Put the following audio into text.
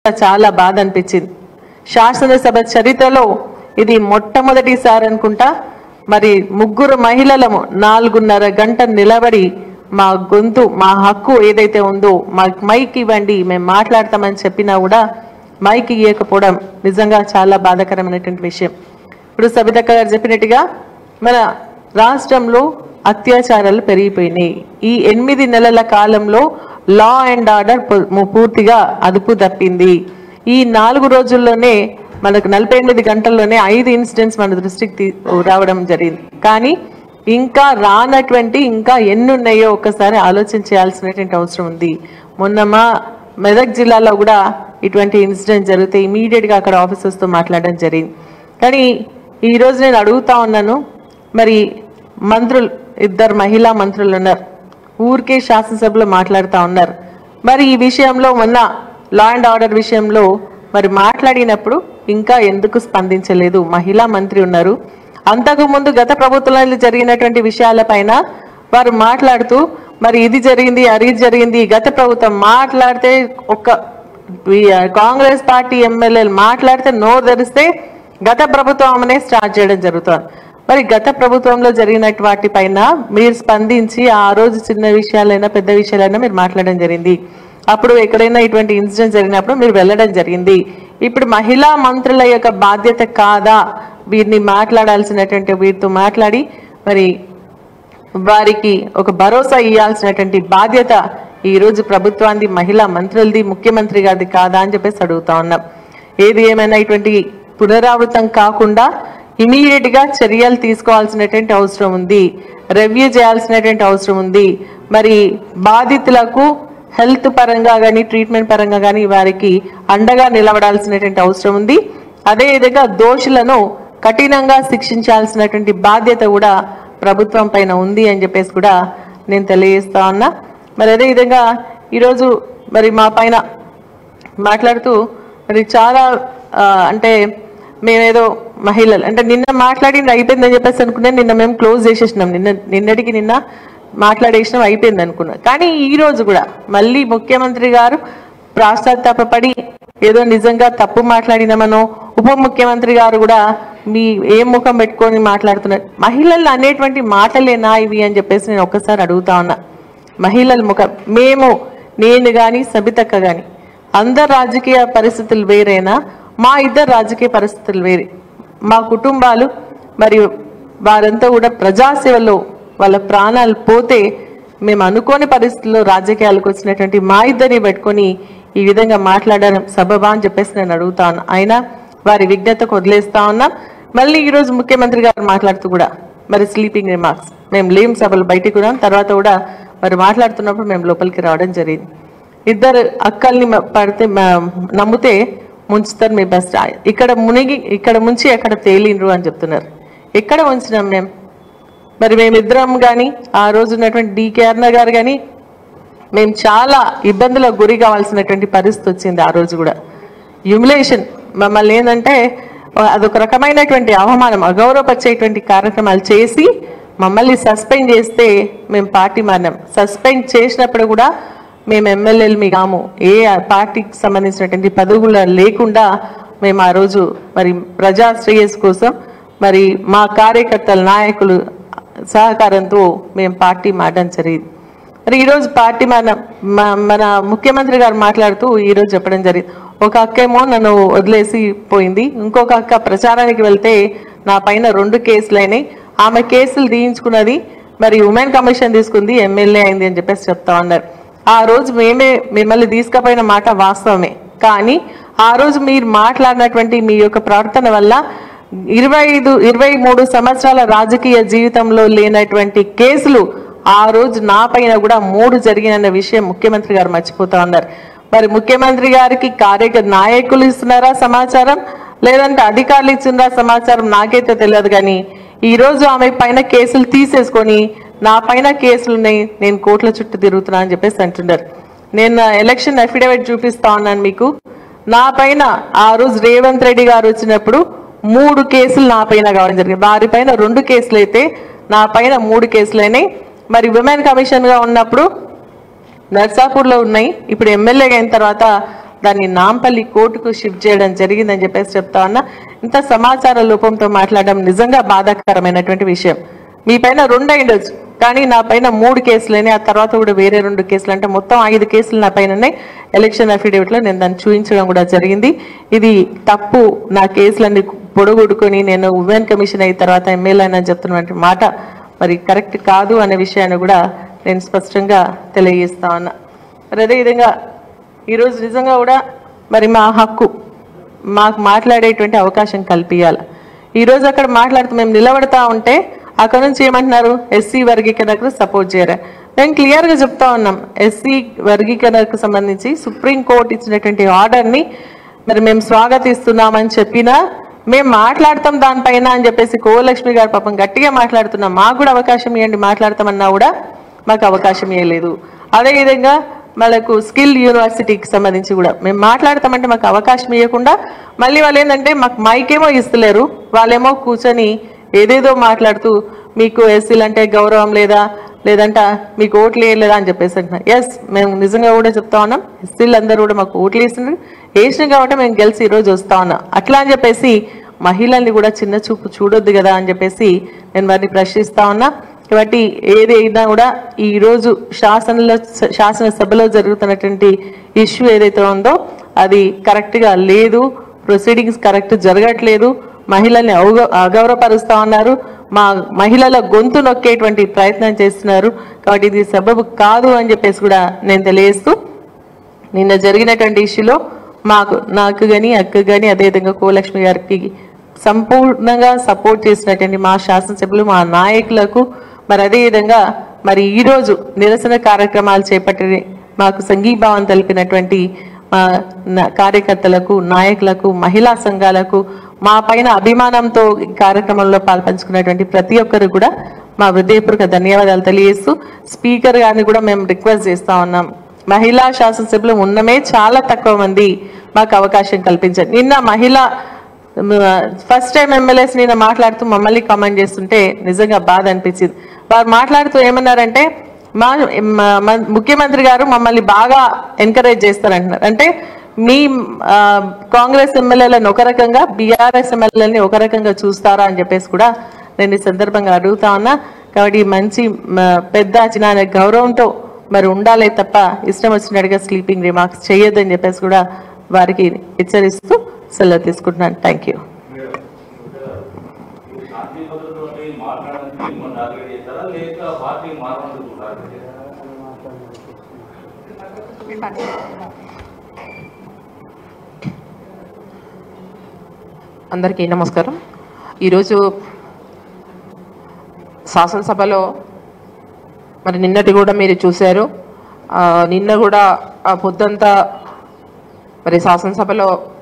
చాలా బాధ అనిపించింది. శాసనసభ చరిత్రలో ఇది మొట్టమొదటిసారి అనుకుంటా. మరి ముగ్గురు మహిళలము 4.5 గంటలు నిలబడి మా గొంతు, మా హక్కు ఏదైతే ఉందో మాకు మైక్ ఇవ్వండి, మేము మాట్లాడతామని చెప్పినా కూడా మైక్ ఇవ్వకపోవడం నిజంగా చాలా బాధాకరమైనటువంటి విషయం. ఇప్పుడు సబితక్క గారు చెప్పినట్టుగా మన రాష్ట్రంలో అత్యాచారాలు పెరిగిపోయినాయి. ఈ 8 నెలల కాలంలో లా అండ్ ఆర్డర్ పూర్తిగా అదుపు తప్పింది. ఈ 4 రోజుల్లోనే మనకు 48 గంటల్లోనే 5 ఇన్సిడెంట్స్ మన దృష్టికి రావడం జరిగింది. కానీ ఇంకా రానటువంటి ఇంకా ఎన్ని ఉన్నాయో ఒక్కసారి ఆలోచన చేయాల్సినటువంటి అవసరం ఉంది. మొన్న మా మెదక్ జిల్లాలో కూడా ఇటువంటి ఇన్సిడెంట్ జరిగితే ఇమీడియట్గా అక్కడ ఆఫీసర్స్తో మాట్లాడడం జరిగింది. కానీ ఈరోజు నేను అడుగుతా ఉన్నాను, మరి మంత్రులు 2 మహిళా మంత్రులు ఉన్నారు, ఊరికే శాసనసభలో మాట్లాడుతూ ఉన్నారు. మరి ఈ విషయంలో మొన్న లా అండ్ ఆర్డర్ విషయంలో మరి మాట్లాడినప్పుడు ఇంకా ఎందుకు స్పందించలేదు? మహిళా మంత్రి ఉన్నారు. అంతకుముందు గత ప్రభుత్వంలో జరిగినటువంటి విషయాలపైన వారు మాట్లాడుతూ మరి ఇది జరిగింది, అది జరిగింది, గత ప్రభుత్వం మాట్లాడితే ఒక్క కాంగ్రెస్ పార్టీ ఎమ్మెల్యేలు మాట్లాడితే నోరు తెరిస్తే గత ప్రభుత్వం స్టార్ట్ చేయడం జరుగుతుంది. మరి గత ప్రభుత్వంలో జరిగినటువంటి వాటిపైన మీరు స్పందించి ఆ రోజు చిన్న విషయాలైనా పెద్ద విషయాలైనా మీరు మాట్లాడడం జరిగింది. అప్పుడు ఎక్కడైనా ఇటువంటి ఇన్సిడెంట్ జరిగినప్పుడు మీరు వెళ్ళడం జరిగింది. ఇప్పుడు మహిళా మంత్రుల యొక్క బాధ్యత కాదా వీరిని మాట్లాడాల్సినటువంటి, వీరితో మాట్లాడి మరి వారికి ఒక భరోసా ఇవ్వాల్సినటువంటి బాధ్యత ఈరోజు ప్రభుత్వాన్ని, మహిళా మంత్రులది, ముఖ్యమంత్రి గారిది కాదా అని చెప్పేసి అడుగుతా ఉన్నాం. ఏది ఏమైనా ఇటువంటి పునరావృతం కాకుండా ఇమీడియట్ గా చర్యలు తీసుకోవాల్సినటువంటి అవసరం ఉంది, రివ్యూ చేయాల్సినటువంటి అవసరం ఉంది. మరి బాధితులకు హెల్త్ పరంగా కానీ ట్రీట్మెంట్ పరంగా కానీ వారికి అండగా నిలబడాల్సినటువంటి అవసరం ఉంది. అదేవిధంగా దోషులను కఠినంగా శిక్షించాల్సినటువంటి బాధ్యత కూడా ప్రభుత్వం పైన ఉంది అని చెప్పేసి కూడా నేను తెలియజేస్తా ఉన్నా. మరి అదేవిధంగా ఈరోజు మరి మా పైన మాట్లాడుతూ మరి చాలా అంటే మేమేదో మహిళలు అంటే నిన్న మాట్లాడింది అయిపోయిందని చెప్పేసి అనుకున్నాను. నిన్న మేము క్లోజ్ చేసేసినాం, నిన్నటికి నిన్న మాట్లాడేసినాం, అయిపోయింది అనుకున్నాం. కానీ ఈ రోజు కూడా మళ్ళీ ముఖ్యమంత్రి గారు ప్రాశ్చాత్తాపడి ఏదో నిజంగా తప్పు మాట్లాడినామనో, ఉప ముఖ్యమంత్రి గారు కూడా మీ ఏం ముఖం పెట్టుకొని మాట్లాడుతున్నారు, మహిళలు అనేటువంటి మాటలేనా ఇవి అని చెప్పేసి నేను ఒక్కసారి అడుగుతా ఉన్నా. మహిళల ముఖం నేను కానీ సబితక్క కానీ అందరు రాజకీయ పరిస్థితులు వేరేనా, మా ఇద్దరు రాజకీయ పరిస్థితులు వేరే. మా కుటుంబాలు మరియు వారంతా కూడా ప్రజాసేవలో వాళ్ళ ప్రాణాలు పోతే మేము అనుకోని పరిస్థితుల్లో రాజకీయాలకు వచ్చినటువంటి మా ఇద్దరిని పెట్టుకొని ఈ విధంగా మాట్లాడడం సబబా అని చెప్పేసి నేను అడుగుతా ఉన్నా. అయినా వారి విజ్ఞతకు వదిలేస్తా ఉన్నా. మళ్ళీ ఈరోజు ముఖ్యమంత్రి గారు మాట్లాడుతూ కూడా మరి స్లీపింగ్ రిమార్క్స్, మేము లేం సభలు బయటికి కూడా తర్వాత కూడా మరి మాట్లాడుతున్నప్పుడు మేము లోపలికి రావడం జరిగింది. 2 అక్కల్ని పడితే నమ్మితే ముంచుతారు మీ బెస్ట్, ఇక్కడ ముంచి ఎక్కడ తేలిండ్రు అని చెప్తున్నారు. ఎక్కడ ఉంచినాం మేము? మరి మేమిద్దరం కానీ ఆ రోజు ఉన్నటువంటి డికే అరుణ గారు కానీ మేము చాలా ఇబ్బందులకు గురి కావాల్సినటువంటి పరిస్థితి వచ్చింది. ఆ రోజు కూడా హ్యూమిలేషన్, మమ్మల్ని ఏంటంటే అదొక రకమైనటువంటి అవమానం, అగౌరవపరిచేటువంటి కార్యక్రమాలు చేసి మమ్మల్ని సస్పెండ్ చేస్తే మేము పార్టీ మారినాం. సస్పెండ్ చేసినప్పుడు కూడా మేము ఎమ్మెల్యేలు మీ కాము, ఏ పార్టీకి సంబంధించినటువంటి పదవులు లేకుండా మేము ఆ రోజు మరి ప్రజా శ్రేయస్సు కోసం మరి మా కార్యకర్తల నాయకులు సహకారంతో మేము పార్టీ మారడం జరిగింది. మరి ఈరోజు పార్టీ మన ముఖ్యమంత్రి గారు మాట్లాడుతూ ఈరోజు చెప్పడం జరిగింది, ఒక అక్కేమో నన్ను వదిలేసి పోయింది, ఇంకొక అక్క ప్రచారానికి వెళ్తే నా పైన 2 కేసులు అయినాయి, ఆమె కేసులు తీయించుకున్నది, మరి ఉమెన్ కమిషన్ తీసుకుంది, ఎమ్మెల్యే అయింది అని చెప్పేసి చెప్తా ఉన్నారు. ఆ రోజు మిమ్మల్ని తీసుకుపోయిన మాట వాస్తవమే. కానీ ఆ రోజు మీరు మాట్లాడినటువంటి మీ యొక్క ప్రవర్తన వల్ల 23 సంవత్సరాల రాజకీయ జీవితంలో లేనటువంటి కేసులు ఆ రోజు నా పైన కూడా 3 జరిగిన విషయం ముఖ్యమంత్రి గారు మర్చిపోతా ఉన్నారు. మరి ముఖ్యమంత్రి గారికి నాయకులు ఇస్తున్నారా సమాచారం, లేదంటే అధికారులు ఇస్తున్నారా సమాచారం నాకైతే తెలియదు. కానీ ఈరోజు ఆమె పైన కేసులు తీసేసుకొని నా పైన కేసులు ఉన్నాయి, నేను కోర్టుల చుట్టూ తిరుగుతున్నా అని చెప్పేసి అంటున్నారు. నేను ఎలక్షన్ అఫిడవిట్ చూపిస్తా ఉన్నాను మీకు. నా పైన ఆ రోజు రేవంత్ రెడ్డి గారు వచ్చినప్పుడు 3 కేసులు నా పైన కావడం జరిగింది. వారి పైన 2 కేసులు అయితే నా పైన 3 కేసులు అయినాయి. మరి విమెన్ కమిషన్ గా ఉన్నప్పుడు నర్సాపూర్లో ఉన్నాయి, ఇప్పుడు ఎమ్మెల్యేగా అయిన తర్వాత దాన్ని నాంపల్లి కోర్టుకు షిఫ్ట్ చేయడం జరిగిందని చెప్పేసి చెప్తా ఉన్నా. ఇంత సమాచార లోపంతో మాట్లాడడం నిజంగా బాధాకరమైనటువంటి విషయం. మీ పైన 2 అయ్యుండొచ్చు, కానీ నా పైన 3 కేసులని, ఆ తర్వాత కూడా వేరే 2 కేసులు, అంటే మొత్తం 5 కేసులు నా పైన ఎలక్షన్ అఫిడవిట్లో నేను దాన్ని చూపించడం కూడా జరిగింది. ఇది తప్పు. నా కేసులన్నీ పొడగొడుకొని నేను ఉమెన్ కమిషన్ అయిన తర్వాత ఎమ్మెల్యే అని చెప్తున్నటువంటి మాట మరి కరెక్ట్ కాదు అనే విషయాన్ని కూడా నేను స్పష్టంగా తెలియజేస్తా ఉన్నా. మరి అదేవిధంగా ఈరోజు నిజంగా కూడా మరి మా హక్కు, మాకు మాట్లాడేటువంటి అవకాశం కల్పించాలి. ఈరోజు అక్కడ మాట్లాడుతూ మేము నిలబడతా ఉంటే అక్కడ నుంచి ఏమంటున్నారు, ఎస్సీ వర్గీకరణకు సపోర్ట్ చేయరా. మేము క్లియర్గా చెప్తా ఉన్నాం, ఎస్సీ వర్గీకరణకు సంబంధించి సుప్రీంకోర్టు ఇచ్చినటువంటి ఆర్డర్ని మరి మేము స్వాగతిస్తున్నామని చెప్పినా మేము మాట్లాడతాం దానిపైన అని చెప్పేసి కోలక్ష్మి గారు పాపం గట్టిగా మాట్లాడుతున్నాం. మాకు కూడా అవకాశం ఇవ్వండి మాట్లాడతామన్నా కూడా మాకు అవకాశం ఇవ్వలేదు. అదేవిధంగా మనకు స్కిల్ యూనివర్సిటీకి సంబంధించి కూడా మేము మాట్లాడతామంటే మాకు అవకాశం ఇవ్వకుండా మళ్ళీ వాళ్ళు ఏంటంటే మాకు మైకేమో ఇస్తలేరు, వాళ్ళేమో కూర్చొని ఏదేదో మాట్లాడుతూ మీకు ఎస్సీలు అంటే గౌరవం లేదా, లేదంటే మీకు ఓట్లు వేయలేదా అని చెప్పేసి అంటున్నారు. ఎస్, మేము నిజంగా కూడా చెప్తా ఉన్నాం, ఎస్సీలు అందరూ కూడా మాకు ఓట్లు వేసినారు కాబట్టి మేము గెలిచి ఈరోజు వస్తా ఉన్నాం. అట్లా అని చెప్పేసి మహిళల్ని కూడా చిన్న చూపు చూడొద్దు కదా అని చెప్పేసి నేను వారిని ప్రశ్నిస్తా ఉన్నా. కాబట్టి ఏదైనా కూడా ఈరోజు శాసనసభలో జరుగుతున్నటువంటి ఇష్యూ ఏదైతే ఉందో అది కరెక్ట్గా లేదు, ప్రొసీడింగ్స్ కరెక్ట్ జరగట్లేదు, మహిళల్ని అగౌరవపరుస్తా ఉన్నారు, మా మహిళల గొంతు నొక్కేటువంటి ప్రయత్నం చేస్తున్నారు. కాబట్టి ఇది సబబు కాదు అని చెప్పేసి కూడా నేను తెలియజేస్తూ, నిన్న జరిగినటువంటి ఇష్యూలో నాకు కానీ అక్క కానీ అదేవిధంగా కోలక్ష్మి గారికి సంపూర్ణంగా సపోర్ట్ చేసినటువంటి మా శాసనసభ్యులు, మా నాయకులకు, మరి అదేవిధంగా మరి ఈరోజు నిరసన కార్యక్రమాలు చేపట్టి మాకు సంఘీభావం తెలిపినటువంటి కార్యకర్తలకు, నాయకులకు, మహిళా సంఘాలకు, మా పైన అభిమానంతో ఈ కార్యక్రమంలో పాల్పంచుకున్నటువంటి ప్రతి ఒక్కరు కూడా మా హృదయపూర్వక ధన్యవాదాలు తెలియజేస్తూ, స్పీకర్ గారిని కూడా మేము రిక్వెస్ట్ చేస్తా ఉన్నాం, మహిళా శాసనసభ్యులు ఉన్నమే చాలా తక్కువ మంది, మాకు అవకాశం కల్పించండి. నిన్న మహిళా ఫస్ట్ టైం ఎమ్మెల్యేస్ నిన్న మాట్లాడుతూ మమ్మల్ని కామెంట్ చేస్తుంటే నిజంగా బాధ అనిపించింది. వారు మాట్లాడుతూ ఏమన్నారంటే, మా ముఖ్యమంత్రి గారు మమ్మల్ని బాగా ఎంకరేజ్ చేస్తారంటున్నారు. అంటే మీ కాంగ్రెస్ ఎమ్మెల్యేలను ఒక రకంగా, బీఆర్ఎస్ ఎమ్మెల్యేలని ఒక రకంగా చూస్తారా అని చెప్పేసి కూడా నేను ఈ సందర్భంగా అడుగుతా ఉన్నా. కాబట్టి మంచి పెద్ద చిన్న గౌరవంతో మరి ఉండాలే తప్ప ఇష్టం వచ్చినట్టుగా స్లీపింగ్ రిమార్క్స్ చేయొద్దని చెప్పేసి కూడా వారికి హెచ్చరిస్తూ సెలవు తీసుకుంటున్నాను. Thank you. అందరికీ నమస్కారం. ఈరోజు శాసనసభలో మరి నిన్నటి కూడా మీరు చూశారు, నిన్న కూడా పొద్దంతా మరి శాసనసభలో